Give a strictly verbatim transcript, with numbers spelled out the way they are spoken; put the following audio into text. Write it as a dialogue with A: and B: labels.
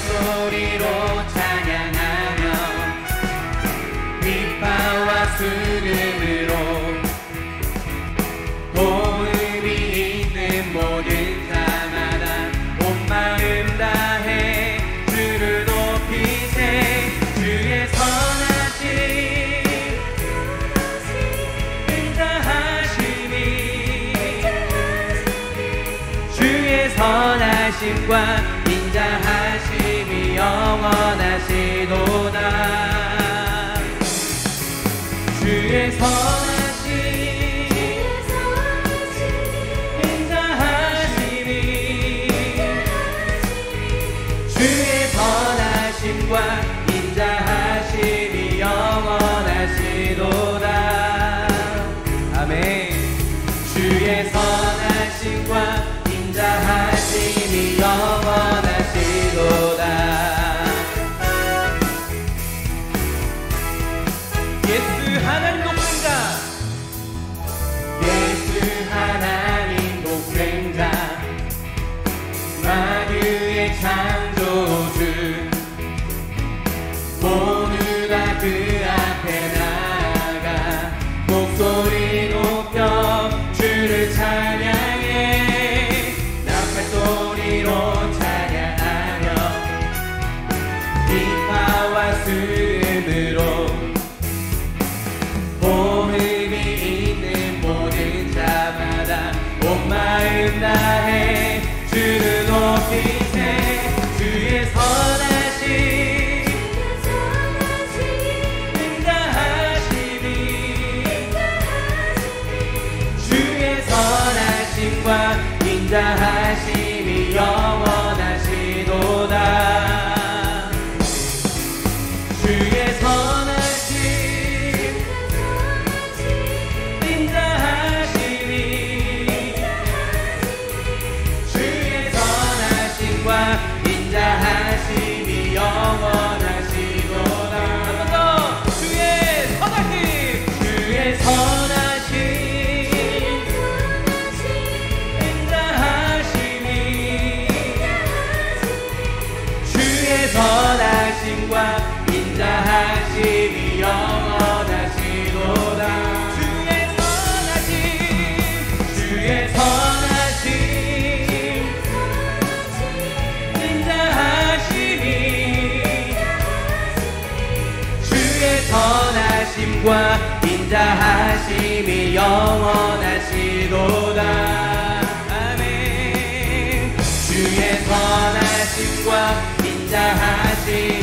A: 소리로 찬양하며 기뻐와 순음으로 도움이 있는 모든 자마다 온 마음 다해 주를 높이세. 주의 선하심 인자하심이 주의 선하심과 인자하심이 영원하시도다. 주의 선하심 인자하심이 주의 선하심과 인자하심이 영원하시도다. 아멘. 주의 선하심과 인자하심이 영원하시도다. 예수 하나님 독생자, 예수 하나님 독생자, 만유의 창조주, 모두 다 그 앞에 나아가 목소리 높여 주를 찬양해. 나팔 소리로 찬양하며 기뻐와 수음으로 호흡이 있는 모든 자마다 온 마음 다해 주를 높이세. 주의 선하심 인자하심이 주의 선하심과 인자하심이 영원하시도다. 주의 선하심 인자하심이 주의 선하심과 인자하심이 영원하시도다. 한 번 더. 주의 선하심 주의 선하심 인자하심이 주의 선하심과 인자하심이 영원하시도다. 주의 선하심 주의 선하심 인자하심이 주의 선하심과 인자하심이 영원하시도다. 아멘. 주의 선하심과 인자하심이